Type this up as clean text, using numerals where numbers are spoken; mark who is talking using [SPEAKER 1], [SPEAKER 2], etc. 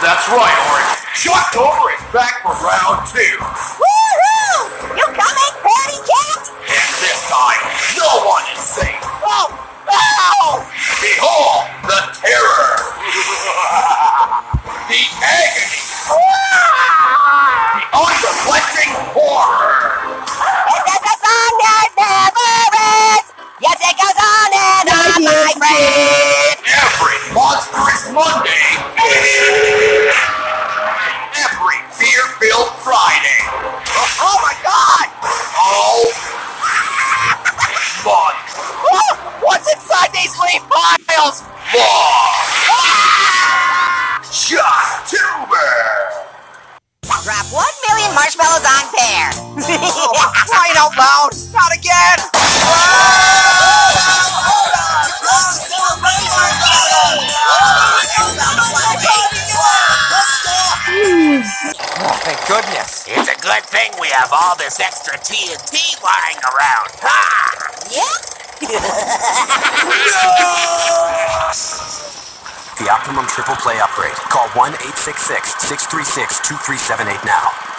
[SPEAKER 1] That's right, Orange. Shocktober is back for round 2.
[SPEAKER 2] Woohoo! You coming, Patty Cat?
[SPEAKER 1] And this time, no one is safe.
[SPEAKER 2] Oh! Ow!
[SPEAKER 1] Behold the terror. The agony. The unreflecting horror.
[SPEAKER 2] This is a song that never ends. Yes, it goes on and on, my friend.
[SPEAKER 1] Every monstrous Monday. Every fear-filled Friday.
[SPEAKER 2] Oh my God!
[SPEAKER 1] All month.
[SPEAKER 2] Oh, what's inside these leaf piles?
[SPEAKER 1] Long. Shocktober.
[SPEAKER 2] Drop 1 million marshmallows on Pear. Crying out loud! Not again!
[SPEAKER 3] Oh, thank goodness.
[SPEAKER 4] It's a good thing we have all this extra TNT lying around. Ha!
[SPEAKER 3] The Optimum Triple Play Upgrade. Call 1-866-636-2378 now.